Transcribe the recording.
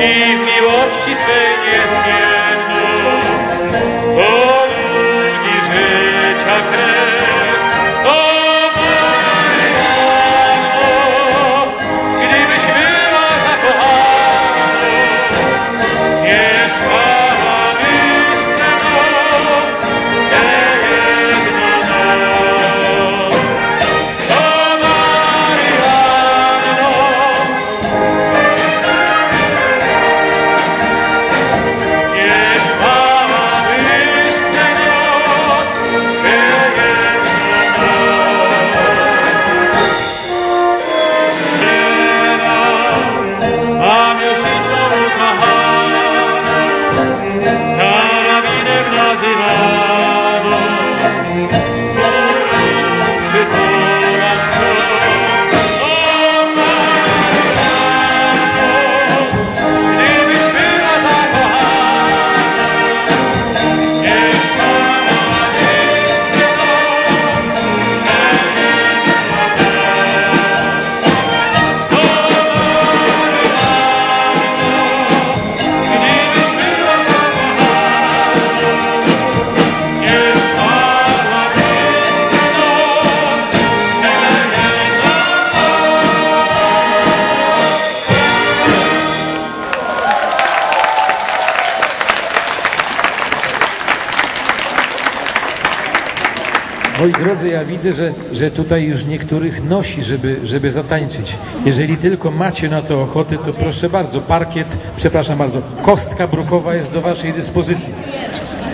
i w miłości swej niezmienną, o długi życia kres, o Maryjano, gdybyś była zakochana, nie spałabyś tę noc, tę jedną noc. O Maryjano, nie spałabyś tę noc, tę jedną noc. Mam już inną ukochaną, karabinem nazywaną, przytulam ją. O Maryjano, gdybyś była zakochana, nie spałabyś tę noc, tę jedną noc. O Moi drodzy, ja widzę, że tutaj już niektórych nosi, żeby zatańczyć. Jeżeli tylko macie na to ochotę, to proszę bardzo, parkiet, przepraszam bardzo, kostka brukowa jest do waszej dyspozycji.